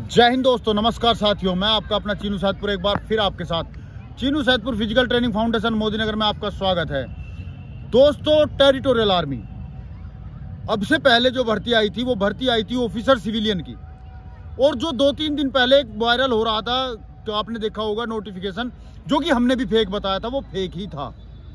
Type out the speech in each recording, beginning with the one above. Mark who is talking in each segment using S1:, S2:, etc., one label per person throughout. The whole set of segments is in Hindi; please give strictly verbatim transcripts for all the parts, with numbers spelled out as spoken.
S1: जय हिंद दोस्तों, नमस्कार साथियों। मैं आपका अपना चीनू सैदपुर एक बार फिर आपके साथ। Chinu Saidpur physical training foundation Modinagar में आपका स्वागत है। दोस्तों, टेरिटोरियल आर्मी अब से पहले जो भर्ती आई थी वो भर्ती आई थी ऑफिसर सिविलियन की, और जो दो तीन दिन पहले एक वायरल हो रहा था तो आपने देखा होगा नोटिफिकेशन, जो कि हमने भी फेक बताया था, वो फेक ही था।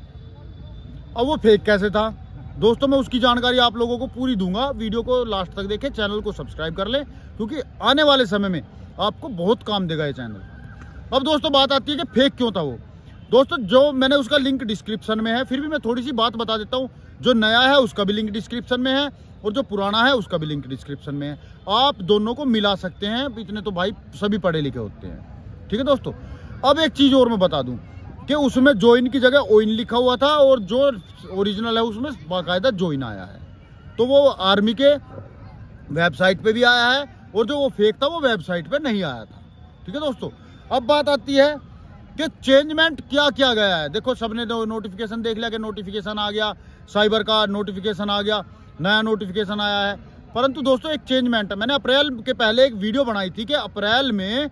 S1: अब वो फेक कैसे था दोस्तों, मैं उसकी जानकारी आप लोगों को पूरी दूंगा। वीडियो को लास्ट तक देखें, चैनल को सब्सक्राइब कर लें, क्योंकि आने वाले समय में आपको बहुत काम देगा ये चैनल। अब दोस्तों बात आती है कि फेक क्यों था वो। दोस्तों, जो मैंने उसका लिंक डिस्क्रिप्शन में है, फिर भी मैं थोड़ी सी बात बता देता हूँ। जो नया है उसका भी लिंक डिस्क्रिप्शन में है, और जो पुराना है उसका भी लिंक डिस्क्रिप्शन में है। आप दोनों को मिला सकते हैं, इतने तो भाई सभी पढ़े लिखे होते हैं। ठीक है दोस्तों, अब एक चीज़ और मैं बता दूँ कि उसमें ज्वाइन की जगह ओइन लिखा हुआ था, और जो ओरिजिनल है उसमें बाकायदा ज्वाइन आया है। तो वो आर्मी के वेबसाइट पे भी आया है, और जो वो फेक था वो वेबसाइट पे नहीं आया था। ठीक है दोस्तों, अब बात आती है कि चेंजमेंट क्या क्या गया है। देखो, सबने नोटिफिकेशन देख लिया कि नोटिफिकेशन आ गया, साइबर का नोटिफिकेशन आ गया, नया नोटिफिकेशन आया है। परंतु दोस्तों एक चेंजमेंट है। मैंने अप्रैल के पहले एक वीडियो बनाई थी कि अप्रैल में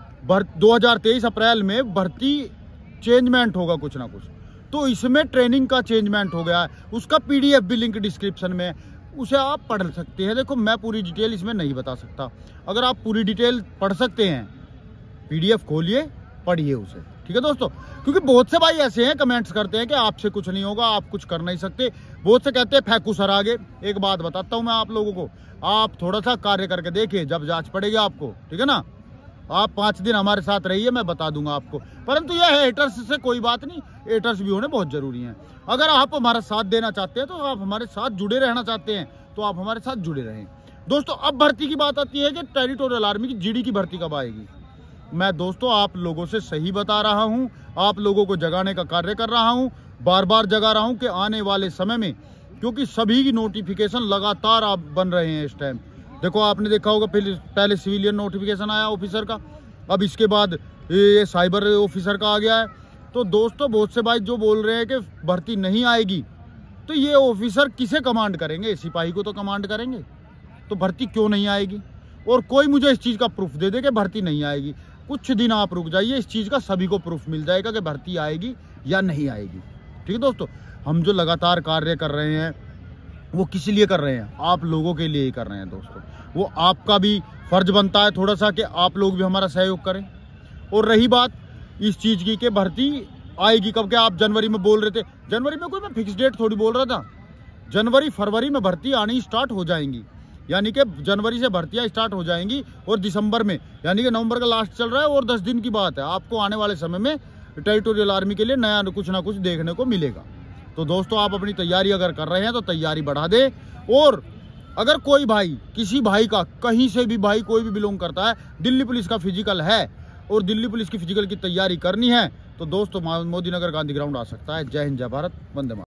S1: दो हजार तेईस अप्रैल में भर्ती चेंजमेंट होगा कुछ ना कुछ। तो इसमें ट्रेनिंग का चेंजमेंट हो गया है, उसका पीडीएफ भी लिंक डिस्क्रिप्शन में, उसे आप पढ़ सकते हैं। देखो, मैं पूरी डिटेल इसमें नहीं बता सकता। अगर आप पूरी डिटेल पढ़ सकते हैं, पीडीएफ खोलिए, पढ़िए उसे। ठीक है दोस्तों, क्योंकि बहुत से भाई ऐसे हैं कमेंट्स करते हैं कि आपसे कुछ नहीं होगा, आप कुछ कर नहीं सकते। बहुत से कहते हैं फेंकू सर आगे। एक बात बताता हूं मैं आप लोगों को, आप थोड़ा सा कार्य करके देखिए, जब जांच पड़ेगी आपको। ठीक है ना, आप पाँच दिन हमारे साथ रहिए, मैं बता दूंगा आपको। परंतु यह है, हेटर्स से कोई बात नहीं, हेटर्स भी होने बहुत जरूरी हैं। अगर आप हमारा साथ देना चाहते हैं, तो आप हमारे साथ जुड़े रहना चाहते हैं, तो आप हमारे साथ जुड़े रहें। दोस्तों, अब भर्ती की बात आती है कि टेरिटोरियल आर्मी की जीडी की भर्ती कब आएगी। मैं दोस्तों आप लोगों से सही बता रहा हूं, आप लोगों को जगाने का कार्य कर रहा हूं, बार बार जगा रहा हूं कि आने वाले समय में, क्योंकि सभी की नोटिफिकेशन लगातार आप बन रहे हैं इस टाइम। देखो, आपने देखा होगा पहले सिविलियन नोटिफिकेशन आया ऑफिसर का, अब इसके बाद ये साइबर ऑफिसर का आ गया है। तो दोस्तों बहुत से भाई जो बोल रहे हैं कि भर्ती नहीं आएगी, तो ये ऑफिसर किसे कमांड करेंगे? सिपाही को तो कमांड करेंगे। तो भर्ती क्यों नहीं आएगी? और कोई मुझे इस चीज़ का प्रूफ दे दे कि भर्ती नहीं आएगी। कुछ दिन आप रुक जाइए, इस चीज़ का सभी को प्रूफ मिल जाएगा कि भर्ती आएगी या नहीं आएगी। ठीक है दोस्तों, हम जो लगातार कार्य कर रहे हैं वो किस लिए कर रहे हैं? आप लोगों के लिए ही कर रहे हैं दोस्तों। वो आपका भी फर्ज बनता है थोड़ा सा कि आप लोग भी हमारा सहयोग करें। और रही बात इस चीज़ की कि भर्ती आएगी कब, क्या आप जनवरी में बोल रहे थे? जनवरी में कोई मैं फिक्स डेट थोड़ी बोल रहा था। जनवरी फरवरी में भर्ती आनी स्टार्ट हो जाएंगी, यानी कि जनवरी से भर्तियाँ स्टार्ट हो जाएंगी, और दिसंबर में, यानी कि नवंबर का लास्ट चल रहा है और दस दिन की बात है, आपको आने वाले समय में टेरिटोरियल आर्मी के लिए नया कुछ ना कुछ देखने को मिलेगा। तो दोस्तों, आप अपनी तैयारी अगर कर रहे हैं तो तैयारी बढ़ा दें। और अगर कोई भाई, किसी भाई का, कहीं से भी भाई कोई भी बिलोंग करता है, दिल्ली पुलिस का फिजिकल है और दिल्ली पुलिस की फिजिकल की तैयारी करनी है, तो दोस्तों मोदीनगर गांधी ग्राउंड आ सकता है। जय हिंद, जय भारत, वंदे मातरम।